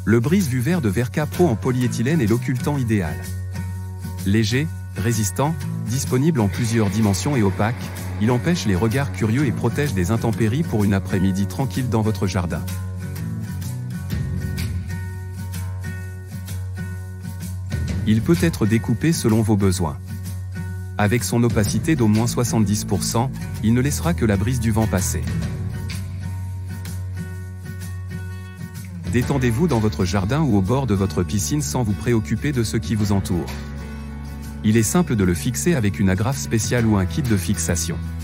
Le brise-vue vert de Verka Pro en polyéthylène est l'occultant idéal. Léger, résistant, disponible en plusieurs dimensions et opaque, il empêche les regards curieux et protège des intempéries pour une après-midi tranquille dans votre jardin. Il peut être découpé selon vos besoins. Avec son opacité d'au moins 70%, il ne laissera que la brise du vent passer. Détendez-vous dans votre jardin ou au bord de votre piscine sans vous préoccuper de ce qui vous entoure. Il est simple de le fixer avec une agrafe spéciale ou un kit de fixation.